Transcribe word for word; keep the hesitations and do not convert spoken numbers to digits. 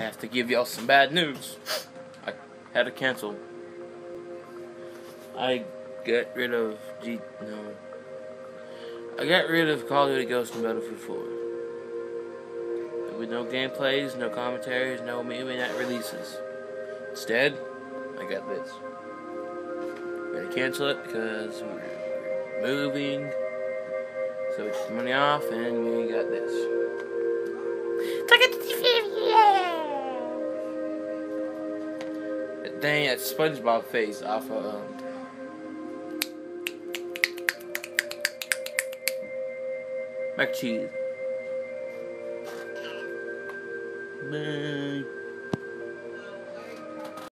I have to give y'all some bad news. I had to cancel. I got rid of G. No. I got rid of Call of Duty Ghosts and Battlefield four. With no gameplays, no commentaries, no movie night releases. Instead, I got this. We had to cancel it because we're moving. So we took the money off and we got this. Dang, that SpongeBob face off of um, mac and cheese. Bye.